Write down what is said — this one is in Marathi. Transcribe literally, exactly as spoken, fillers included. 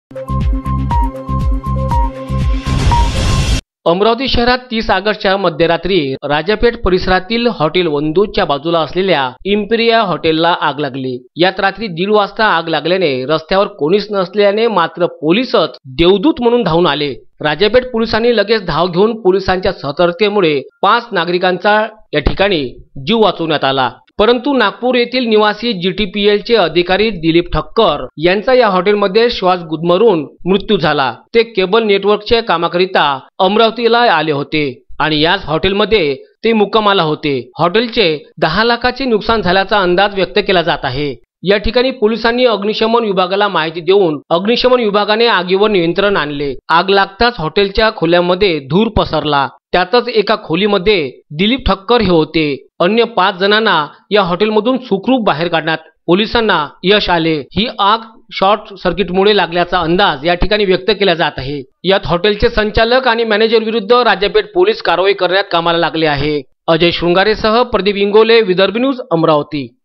अमरावती शहरात तीस ऑगस्टच्या मध्यरात्री राजापेठ परिसरातील हॉटेल वंदूच्या बाजूला असलेल्या इम्पिरिया हॉटेलला आग लागली। यात रात्री दीड वाजता आग लागल्याने रस्त्यावर कोणीच नसल्याने मात्र पोलिसच देवदूत म्हणून धावून आले। राजापेठ पोलिसांनी लगेच धाव घेऊन पोलिसांच्या सतर्कतेमुळे पाच नागरिकांचा या ठिकाणी जीव वाचवण्यात आला। परंतु नागपूर येथील निवासी जीटीपीएल चे अधिकारी दिलीप ठक्कर यांचा या हॉटेलमध्ये श्वास गुदमरून मृत्यू झाला। ते केबल नेटवर्कच्या कामाकरिता अमरावतीला आले होते आणि याच हॉटेलमध्ये ते मुक्कामाला होते। हॉटेलचे दहा लाखाचे नुकसान झाल्याचा अंदाज व्यक्त केला जात आहे। या ठिकाणी पोलिसांनी अग्निशमन विभागाला माहिती देऊन अग्निशमन विभागाने आगीवर नियंत्रण आणले। आग लागताच हॉटेलच्या खोल्यांमध्ये धूर पसरला। त्यातच एका खोलीमध्ये दिलीप ठक्कर हे होते। अन्य पाच जणांना या हॉटेलमधून सुखरूप बाहेर काढण्यात पोलिसांना यश आले। ही आग शॉर्ट सर्किटमुळे लागल्याचा अंदाज या ठिकाणी व्यक्त केला जात आहे। यात हॉटेलचे संचालक आणि मॅनेजर विरुद्ध राजापेठ पोलीस कारवाई करण्यात कामाला लागले आहे। अजय शृंगारेसह प्रदीप इंगोले, विदर्भ न्यूज, अमरावती।